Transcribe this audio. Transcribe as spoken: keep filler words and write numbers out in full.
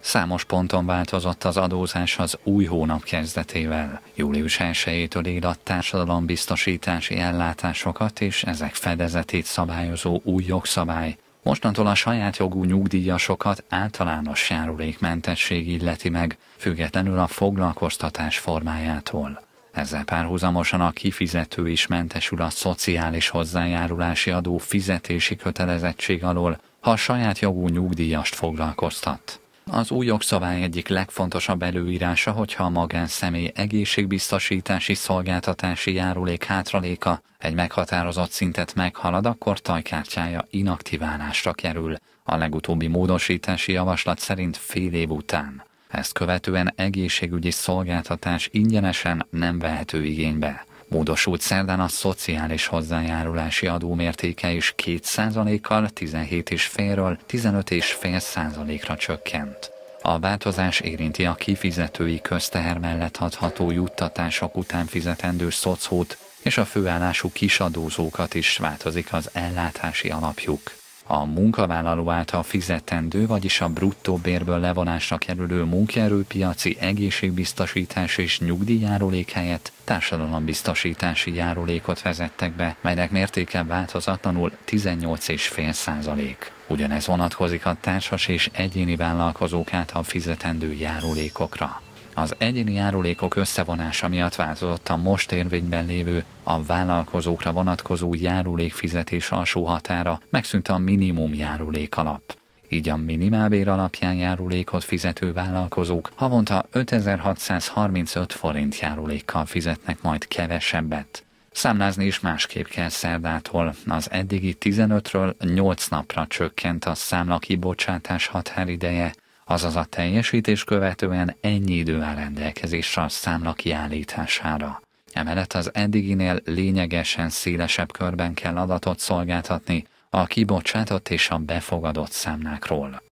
Számos ponton változott az adózás az új hónap kezdetével. július elsejétől él a társadalombiztosítási ellátásokat és ezek fedezetét szabályozó új jogszabály. Mostantól a saját jogú nyugdíjasokat általános járulékmentesség illeti meg, függetlenül a foglalkoztatás formájától. Ezzel párhuzamosan a kifizető is mentesül a szociális hozzájárulási adó fizetési kötelezettség alól, ha a saját jogú nyugdíjast foglalkoztat. Az új jogszabály egyik legfontosabb előírása, hogyha a magánszemély egészségbiztosítási szolgáltatási járulék hátraléka egy meghatározott szintet meghalad, akkor tajkártyája inaktiválásra kerül, a legutóbbi módosítási javaslat szerint fél év után. Ezt követően egészségügyi szolgáltatás ingyenesen nem vehető igénybe. Módosult szerdán a szociális hozzájárulási adó mértéke is két százalékkal tizenhét egész ötről tizenöt egész öt százalékra csökkent. A változás érinti a kifizetői közteher mellett adható juttatások után fizetendő szocót, és a főállású kisadózókat is, változik az ellátási alapjuk. A munkavállaló által fizetendő, vagyis a bruttó bérből levonásra kerülő munkaerőpiaci egészségbiztosítás és nyugdíjjárulék helyett társadalombiztosítási járulékot vezettek be, melynek mértéke változatlanul tizennyolc egész öt százalék. Ugyanez vonatkozik a társas és egyéni vállalkozók által fizetendő járulékokra. Az egyéni járulékok összevonása miatt változott a most érvényben lévő, a vállalkozókra vonatkozó járulékfizetés alsó határa, megszűnt a minimum járulék alap. Így a minimálbér alapján járulékot fizető vállalkozók havonta ötezer-hatszázharmincöt forint járulékkal fizetnek majd kevesebbet. Számlázni is másképp kell szerdától, az eddigi tizenötről nyolc napra csökkent a számla kibocsátás határideje, azaz a teljesítés követően ennyi idő áll rendelkezésre a számla kiállítására. Emellett az eddiginél lényegesen szélesebb körben kell adatot szolgáltatni a kibocsátott és a befogadott számlákról.